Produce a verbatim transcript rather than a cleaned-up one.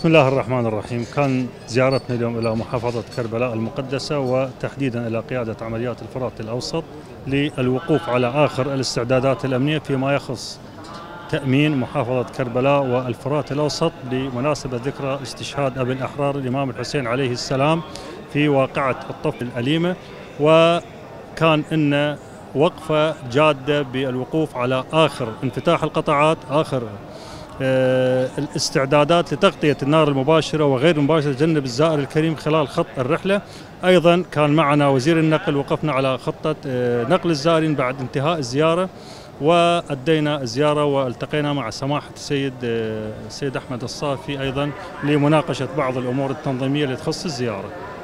بسم الله الرحمن الرحيم. كان زيارتنا اليوم إلى محافظة كربلاء المقدسة وتحديدا إلى قيادة عمليات الفرات الأوسط للوقوف على آخر الاستعدادات الأمنية فيما يخص تأمين محافظة كربلاء والفرات الأوسط بمناسبة ذكرى استشهاد أبي الأحرار الإمام الحسين عليه السلام في واقعة الطف الأليمة، وكان إن وقفة جادة بالوقوف على آخر انفتاح القطاعات، آخر الاستعدادات لتغطية النار المباشرة وغير المباشرة تجنب الزائر الكريم خلال خط الرحلة. أيضا كان معنا وزير النقل، وقفنا على خطة نقل الزائرين بعد انتهاء الزيارة، وأدينا الزيارة والتقينا مع سماحة السيد السيد أحمد الصافي أيضا لمناقشة بعض الأمور التنظيمية اللي تخص الزيارة.